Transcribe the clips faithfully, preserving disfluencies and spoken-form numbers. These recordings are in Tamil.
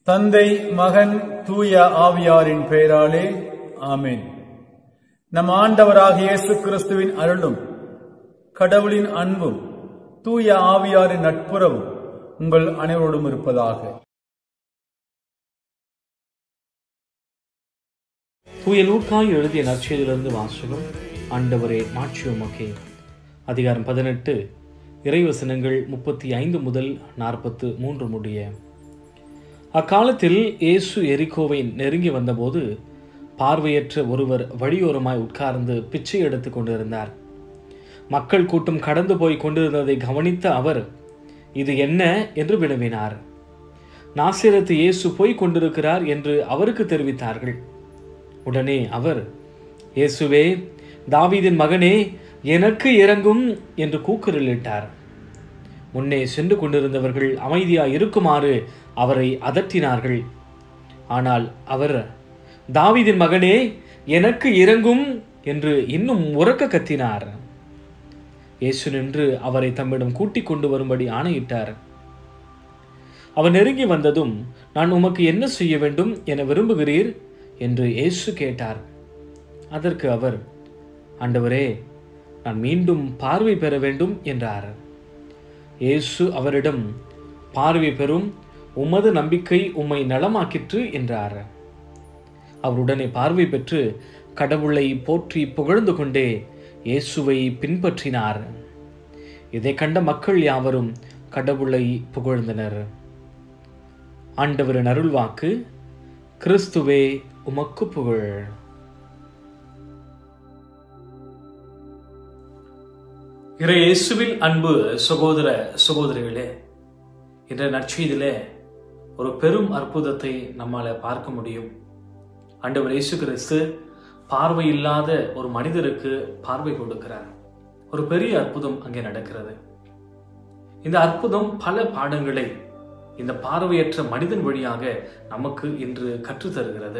தந்தை, மகன், தூய ஆவியாரின் பெயராலே ஆமென். நம் ஆண்டவராகிய இயேசு கிறிஸ்துவின் அருளும் கடவுளின் அன்பும் தூய ஆவியாரின் நட்புறவும் உங்கள் அனைவரோடும் இருப்பதாக. தூய லூக்கா எழுதிய நற்செய்தியிலிருந்து வாசகம். ஆண்டவரே மாட்சி உமக்கே. அதிகாரம் பதினெட்டு, இறைவசனங்கள் முப்பத்தி ஐந்து முதல் நாற்பத்து மூன்று முடிய. அக்காலத்தில் இயேசு எரிகோவை நெருங்கி வந்தபோது பார்வையற்ற ஒருவர் வழியோரமாய் உட்கார்ந்து பிச்சை எடுத்துக் கொண்டிருந்தார். மக்கள் கூட்டம் கடந்து போய் கொண்டிருந்ததை கவனித்த அவர், இது என்ன என்று வினவினார். நாசரேத்து இயேசு போய் கொண்டிருக்கிறார் என்று அவருக்கு தெரிவித்தார்கள். உடனே அவர், இயேசுவே, தாவீதின் மகனே, எனக்கு இரங்கும் என்று கூக்குரலிட்டார். முன்னே சென்று கொண்டிருந்தவர்கள் அமைதியாய் இருக்குமாறு அவரை அதட்டினார்கள். ஆனால் அவர், தாவீதின் மகனே, எனக்கு இரங்கும் என்று இன்னும் உரக்க கத்தினார். இயேசு நின்று அவரை தம்மிடம் கூட்டிக் கொண்டு வரும்படி ஆணையிட்டார். அவர் நெருங்கி வந்ததும், நான் உமக்கு என்ன செய்ய வேண்டும் என விரும்புகிறீர் என்று இயேசு கேட்டார். அதற்கு அவர், ஆண்டவரே, நான் மீண்டும் பார்வை பெற வேண்டும் என்றார். இயேசு அவரிடம், பார்வை பெறும், உமது நம்பிக்கை உம்மை நலமாக்கிற்று என்றார். அவருடனே பார்வை பெற்று கடவுளை போற்றி புகழ்ந்து கொண்டே இயேசுவை பின்பற்றினார். இதை கண்ட மக்கள் யாவரும் கடவுளை புகழ்ந்தனர். ஆண்டவரின் அருள்வாக்கு. கிறிஸ்துவே உமக்கு புகழ். இறை இயேசுவில் அன்பு சகோதர சகோதரிகளே, என்ற நற்செய்தியிலே ஒரு பெரும் அற்புதத்தை நம்மால பார்க்க முடியும். ஆண்டவர் இயேசு கிறிஸ்து பார்வை இல்லாத ஒரு மனிதருக்கு பார்வை கொடுக்கிறார். ஒரு பெரிய அற்புதம் அங்கே நடக்கிறது. இந்த அற்புதம் பல பாடங்களை இந்த பார்வையற்ற மனிதன் வழியாக நமக்கு இன்று கற்றுத்தருகிறது.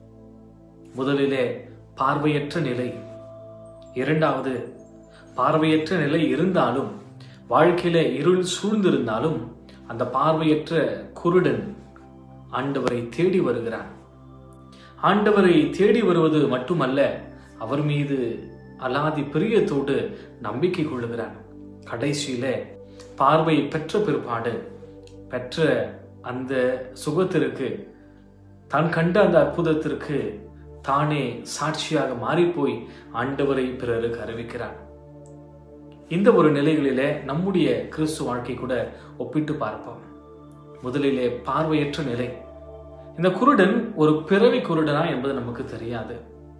முதலிலே பார்வையற்ற நிலை. இரண்டாவது, பார்வையற்ற நிலை இருந்தாலும், வாழ்க்கையில இருள் சூழ்ந்திருந்தாலும், அந்த பார்வையற்ற குருடன் ஆண்டவரை தேடி வருகிறான். ஆண்டவரை தேடி வருவது மட்டுமல்ல, அவர் மீது அலாதி பிரியத்தோடு நம்பிக்கை கொள்ளுகிறான். கடைசியில பார்வை பெற்ற பிற்பாடு பெற்ற அந்த சுகத்திற்கு, தான் கண்ட அந்த அற்புதத்திற்கு தானே சாட்சியாக மாறிப்போய் ஆண்டவரை பிறருக்கு அறிவிக்கிறான். இந்த ஒரு நிலைகளிலே நம்முடைய கிறிஸ்து வாழ்க்கை கூட ஒப்பிட்டு பார்ப்போம். முதலிலே பார்வையற்ற நிலை. இந்த குருடன் ஒரு பிறவி குருடனா என்பது நமக்கு தெரியாது.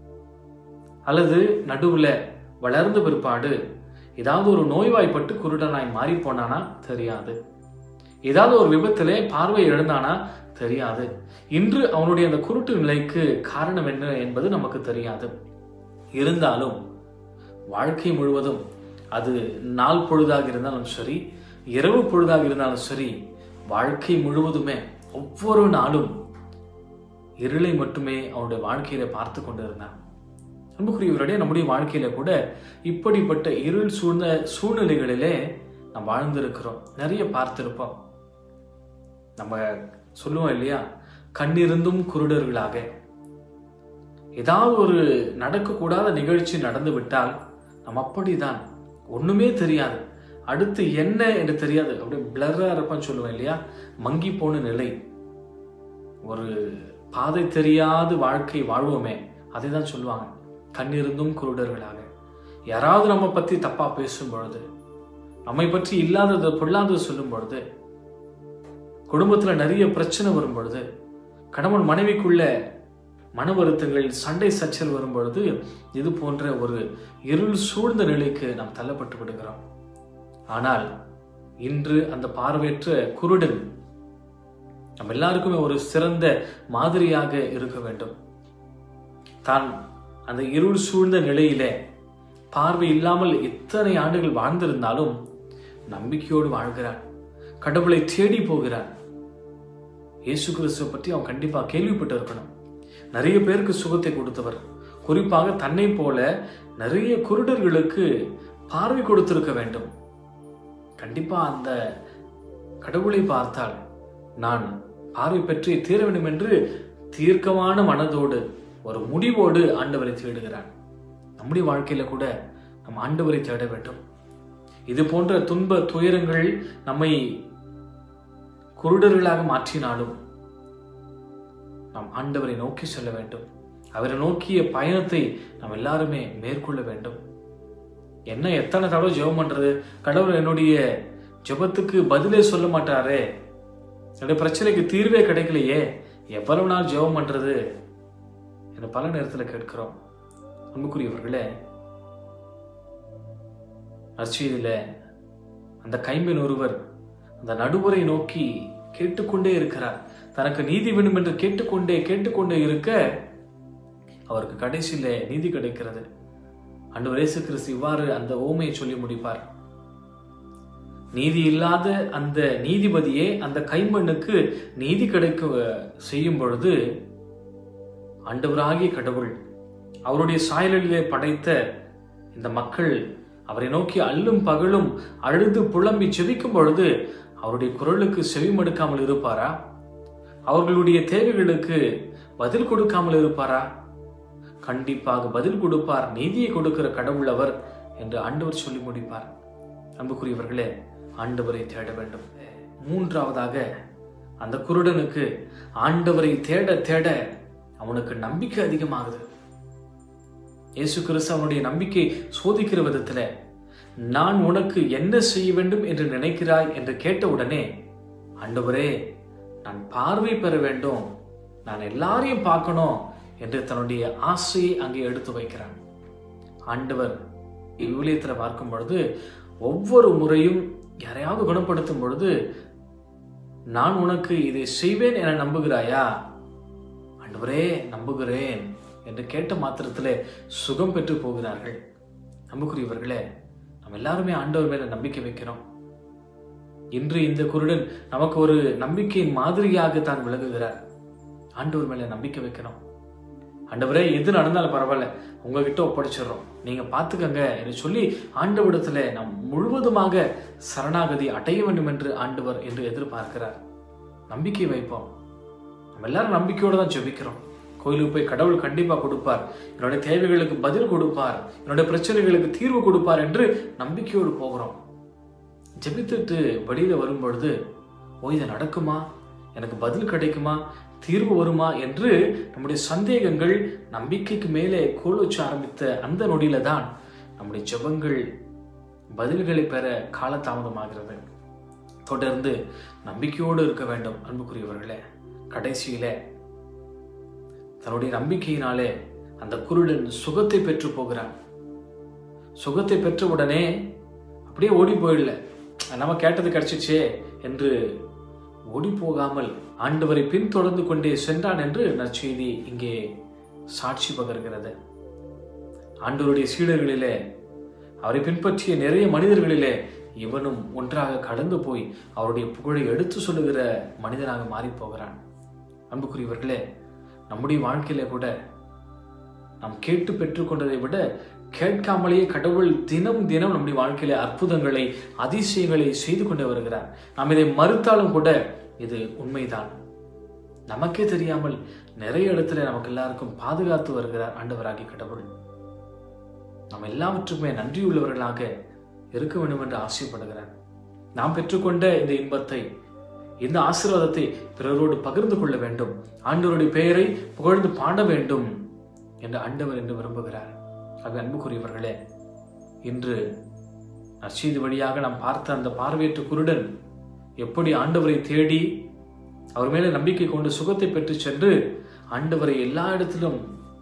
அல்லது நடுவுல வளர்ந்த பிற்பாடு ஏதாவது ஒரு நோய்வாய்ப்பட்டு குருடனாய் மாறி போனானா தெரியாது. ஏதாவது ஒரு விபத்திலே பார்வை இழந்தானா தெரியாது. இன்று அவனுடைய அந்த குருட்டு நிலைக்கு காரணம் என்ன என்பது நமக்கு தெரியாது. இருந்தாலும் வாழ்க்கை முழுவதும், அது நாள் பொழுதாக இருந்தாலும் சரி, இரவு பொழுதாக இருந்தாலும் சரி, வாழ்க்கை முழுவதுமே ஒவ்வொரு நாளும் இருளை மட்டுமே அவனுடைய வாழ்க்கையில பார்த்து கொண்டிருந்தான். அன்புக்குரியவருடைய நம்முடைய வாழ்க்கையில கூட இப்படிப்பட்ட இருள் சூழ்ந்த சூழ்நிலைகளிலே நாம் வாழ்ந்திருக்கிறோம். நிறைய பார்த்திருப்போம். நம்ம சொல்லுவோம் இல்லையா, கண்ணிருந்தும் குருடர்களாக. ஏதாவது ஒரு நடக்கக்கூடாத நிகழ்ச்சி நடந்து விட்டால் நம்ம அப்படிதான், ஒண்ணுமே தெரியாது, அடுத்து என்ன என்று தெரியாது, அப்படியே பிளரா இருப்பான்னு சொல்லுவேன் இல்லையா, மங்கி போன நிலை. ஒரு பாதை தெரியாத வாழ்க்கை வாழ்வோமே, அதை தான் சொல்லுவாங்க, கண்ணிருந்தும் குருடர்களாக. யாராவது நம்ம பத்தி தப்பா பேசும் பொழுது, நம்மை பற்றி இல்லாதது பொல்லாதது சொல்லும் பொழுது, குடும்பத்துல நிறைய பிரச்சனை வரும் பொழுது, கணவன் மனைவிக்குள்ள மன வருத்தங்கள், சண்டை சச்சல் வரும் பொழுது, இது போன்ற ஒரு இருள் சூழ்ந்த நிலைக்கு நாம் தள்ளப்பட்டு விடுகிறோம். ஆனால் இன்று அந்த பார்வையற்ற குருடன் நம்ம எல்லாருக்குமே ஒரு சிறந்த மாதிரியாக இருக்க வேண்டும். தான் அந்த இருள் சூழ்ந்த நிலையிலே பார்வை இல்லாமல் எத்தனை ஆண்டுகள் வாழ்ந்திருந்தாலும் நம்பிக்கையோடு வாழ்கிறான். கடவுளை தேடி போகிறான். இயேசு கிறிஸ்துவை பற்றி அவன் கண்டிப்பா கேள்விப்பட்டு இருக்கணும். நிறைய பேருக்கு சுகத்தை கொடுத்தவர், குறிப்பாக தன்னை போல நிறைய குருடர்களுக்கு பார்வை கொடுத்திருக்க வேண்டும். கண்டிப்பா அந்த கடவுளை பார்த்தால் நான் பார்வை பெற்று தீர வேண்டும் என்று தீர்க்கமான மனதோடு ஒரு முடிவோடு ஆண்டவரை தேடுகிறான். நம்முடைய வாழ்க்கையில கூட நம் ஆண்டவரை தேட வேண்டும். இது போன்ற துன்ப துயரங்கள் நம்மை குருடர்களாக மாற்றினாலும் நாம் ஆண்டவரை நோக்கி செல்ல வேண்டும். அவரை நோக்கிய பயணத்தை நாம் எல்லாருமே மேற்கொள்ள வேண்டும். என்ன எத்தனை தடவை ஜெபம் பண்றது, கடவுள் என்னுடைய ஜெபத்துக்கு பதிலே சொல்ல மாட்டாரே, என்னுடைய பிரச்சனைக்கு தீர்வே கிடைக்கலையே, எவ்வளவு நாள் ஜெபம் பண்றது என்று பல நேரத்தில் கேட்கிறோம். அன்புக்குரியவர்களே, நற்செய்தியில அந்த கைம்பெண் ஒருவர் அந்த நடுவரை நோக்கி கேட்டுக்கொண்டே இருக்கிறார். தனக்கு நீதி வேண்டும் என்று கேட்டுக்கொண்டே கேட்டுக்கொண்டே இருக்க அவருக்கு கடைசியில நீதி கிடைக்கிறது. ஆண்டவர் இயேசு கிறிஸ்து இவ்வாறு அந்த ஓமையை சொல்லி முடிப்பார். நீதி இல்லாத அந்த நீதிபதியே அந்த கைம்பெண்ணுக்கு நீதி கிடைக்க செய்யும் பொழுது ஆண்டவராகிய கடவுள் அவருடைய சாயலிலே படைத்த இந்த மக்கள் அவரை நோக்கி அல்லும் பகலும் அழுது புலம்பி செபிக்கும் பொழுது அவருடைய குரலுக்கு செவி மடுக்காமல் இருப்பாரா? அவர்களுடைய தேவைகளுக்கு பதில் கொடுக்காமல் இருப்பாரா? கண்டிப்பாக பதில் கொடுப்பார். நீதியை கொடுக்கிற கடவுள் அவர் என்று ஆண்டவர் சொல்லி முடிப்பார். அன்புக்குரியவர்களே, ஆண்டவரை தேட வேண்டும். மூன்றாவதாக அந்த குருடனுக்கு ஆண்டவரை தேட தேட அவனுக்கு நம்பிக்கை அதிகமாகுது. இயேசு கிறிஸ்து அவனுடைய நம்பிக்கை சோதிக்கிற விதத்துல, நான் உனக்கு என்ன செய்ய வேண்டும் என்று நினைக்கிறாய் என்று கேட்டவுடனே, ஆண்டவரே நான் பார்வை பெற வேண்டும், நான் எல்லாரையும் பார்க்கணும் என்று தன்னுடைய ஆசையை அங்கே எடுத்து வைக்கிறான். ஆண்டவர் இவ்விலியத்தில் பார்க்கும் பொழுது ஒவ்வொரு முறையும் யாரையாவது குணப்படுத்தும் பொழுது, நான் உனக்கு இதை செய்வேன் என நம்புகிறாயா? ஆண்டவரே நம்புகிறேன் என்று கேட்ட மாத்திரத்திலே சுகம் பெற்று போகிறார்கள். நம்புக்குரியவர்களே, நம்ம எல்லாருமே ஆண்டவர் மேல நம்பிக்கை வைக்கிறோம். இன்று இந்த குருடன் நமக்கு ஒரு நம்பிக்கையின் மாதிரியாக தான் விலகுகிறார். ஆண்டவர் மேல நம்பிக்கை வைக்கிறோம். ஆண்டவரே எது நடந்தாலும் பரவாயில்ல, உங்ககிட்ட ஒப்படைச்சிடறோம், நீங்க பாத்துக்கங்க என்று சொல்லி ஆண்டவரிடத்துல நாம் முழுவதுமாக சரணாகதி அடைய வேண்டும் என்று ஆண்டவர் என்று எதிர்பார்க்கிறார். நம்பிக்கை வைப்போம். நம்ம எல்லாரும் நம்பிக்கையோடு தான் ஜெபிக்கிறோம். கோயிலுக்கு போய் கடவுள் கண்டிப்பா கொடுப்பார், என்னுடைய தேவைகளுக்கு பதில் கொடுப்பார், என்னுடைய பிரச்சனைகளுக்கு தீர்வு கொடுப்பார் என்று நம்பிக்கையோடு போகிறோம். ஜெபித்துட்டு வெளியில வரும் பொழுது, ஓ இது நடக்குமா, எனக்கு பதில் கிடைக்குமா, தீர்வு வருமா என்று நம்முடைய சந்தேகங்கள் நம்பிக்கைக்கு மேலே கோல் வச்சு ஆரம்பித்த அந்த நொடியில தான் நம்முடைய ஜெபங்கள் பதில்களை பெற காலதாமதமாகிறது. தொடர்ந்து நம்பிக்கையோடு இருக்க வேண்டும். அன்புக்குரியவர்களே, கடைசியில தன்னுடைய நம்பிக்கையினாலே அந்த குருடன் சுகத்தை பெற்று போகிறான். சுகத்தை பெற்ற உடனே அப்படியே ஓடி போயிடல, நம்ம கேட்டது கிடைச்சிச்சே என்று ஓடி போகாமல் ஆண்டவரை பின்தொடர்ந்து கொண்டே சென்றான் என்று நற்செய்தி இங்கே சாட்சி பகர்கிறது. ஆண்டவருடைய சீடர்களிலே, அவரை பின்பற்றிய நிறைய மனிதர்களிலே இவனும் ஒன்றாக கடந்து போய் அவருடைய புகழை எடுத்து சொல்லுகிற மனிதனாக மாறி போகிறான். அன்புக்குரியவர்களே, நம்முடைய வாழ்க்கையில கூட நாம் கேட்டு பெற்றுக்கொண்டதை விட கேட்காமலேயே கடவுள் தினம் தினம் நம்முடைய வாழ்க்கையில அற்புதங்களை அதிசயங்களை செய்து கொண்டு வருகிறார். நாம் இதை மறுத்தாலும் கூட இது உண்மைதான். நமக்கே தெரியாமல் நிறைய இடத்துல நமக்கு எல்லாருக்கும் பாதுகாத்து வருகிறார் ஆண்டவராகிய கடவுள். நாம் எல்லாவற்றுக்குமே நன்றியுள்ளவர்களாக இருக்க வேண்டும் என்று ஆசைப்படுகிறார். நாம் பெற்றுக்கொண்ட இந்த இன்பத்தை, இந்த ஆசீர்வாதத்தை பிறரோடு பகிர்ந்து கொள்ள வேண்டும், ஆண்டவருடைய பெயரை புகழ்ந்து பாட வேண்டும் என்று ஆண்டவர் என்று விரும்புகிறார். ஆக அன்புக்குரியவர்களே, இன்று நற்செய்தி வழியாக நாம் பார்த்த அந்த பார்வையற்ற குருடன் எப்படி ஆண்டவரை தேடி அவர் மேல நம்பிக்கை கொண்டு சுகத்தை பெற்று சென்று ஆண்டவரை எல்லா இடத்திலும்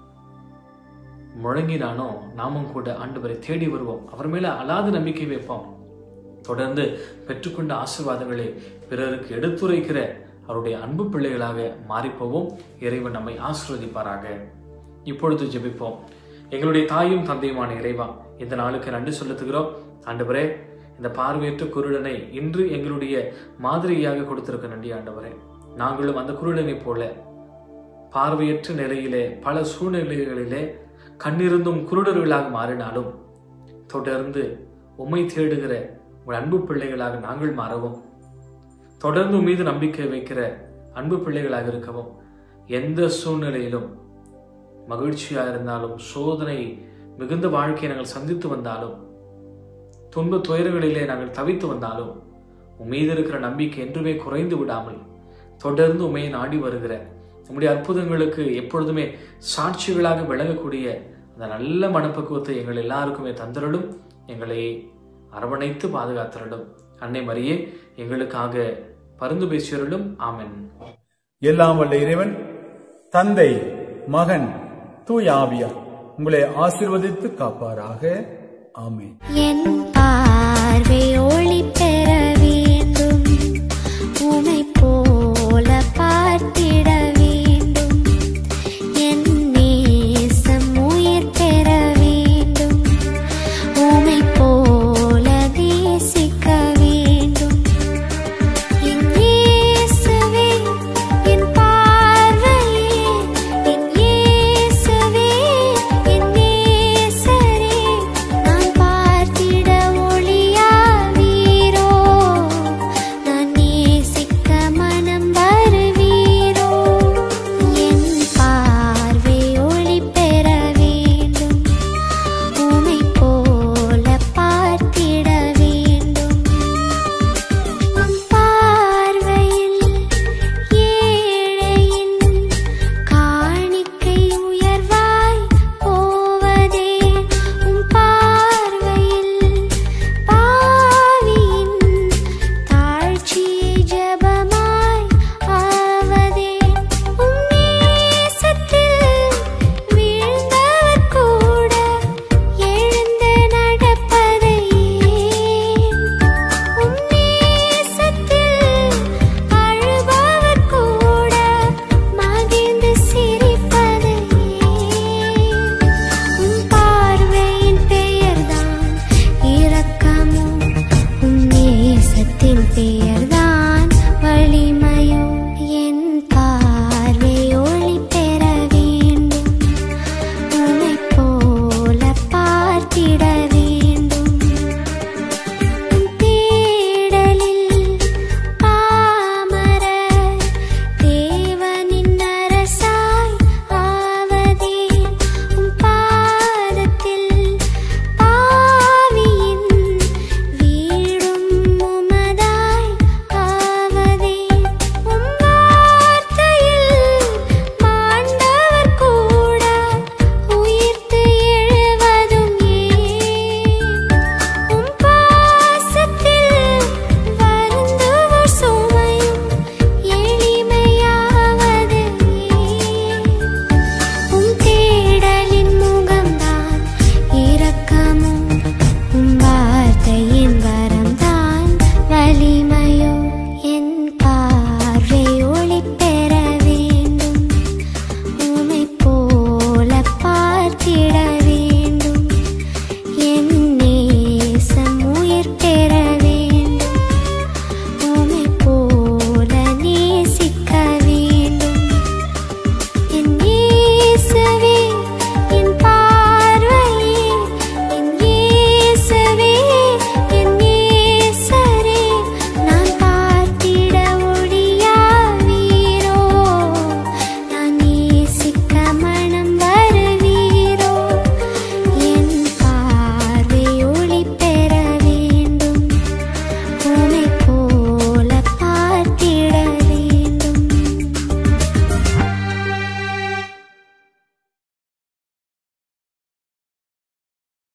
முழங்கினானோ, நாமும் கூட ஆண்டவரை தேடி வருவோம், அவர் மேல அலாத நம்பிக்கை வைப்போம். தொடர்ந்து பெற்றுக்கொண்ட ஆசீர்வாதங்களை பிறருக்கு எடுத்துரைக்கிற அவருடைய அன்பு பிள்ளைகளாக மாறிப்போவோம். இறைவன் நம்மை ஆசீர்வதிப்பாராக. இப்பொழுது ஜெபிப்போம். எங்களுடைய தாயும் தந்தையுமான இறைவா, இந்த நாளுக்கு நன்றி செலுத்துகிறோம். ஆண்டவரே, இந்த பார்வையற்ற குருடனை இன்று எங்களுடைய மாதிரியாக கொடுத்திருக்க நன்றி ஆண்டவரே. நாங்களும் அந்த குருடனை போல பார்வையற்ற நிலையிலே பல சூழ்நிலைகளிலே கண்ணிருந்தும் குருடர்களாக மாறினாலும் தொடர்ந்து உம்மை தேடுகிற உங்கள் அன்பு பிள்ளைகளாக நாங்கள் மாறவும், தொடர்ந்து மீது நம்பிக்கை வைக்கிற அன்பு பிள்ளைகளாக இருக்கவும், எந்த சூழ்நிலையிலும் மகிழ்ச்சியாக இருந்தாலும், சோதனை மிகுந்த வாழ்க்கையை நாங்கள் சந்தித்து வந்தாலும், துன்ப துயரங்களிலே நாங்கள் தவித்து வந்தாலும், உம்மீது இருக்கிற நம்பிக்கை என்றுமே குறைந்து விடாமல் தொடர்ந்து உண்மையை நாடி வருகிற உம்முடைய அற்புதங்களுக்கு எப்பொழுதுமே சாட்சிகளாக விளங்கக்கூடிய அந்த நல்ல மனப்பக்குவத்தை எங்கள் எல்லாருக்குமே தந்தரலும், எங்களை அரவணைத்து பாதுகாத்தரலும். அன்னை மரியே, எங்களுக்காக பரிந்து பேசியருளும். ஆமென். எல்லாம் வல்ல இறைவன் தந்தை, மகன், தூய ஆவியார் உங்களை ஆசீர்வதித்து காப்பாராக. ஆமென். என் பார்வை ஒளி